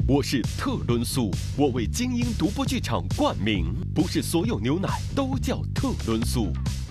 我是特仑苏，我为精英独播剧场冠名。不是所有牛奶都叫特仑苏。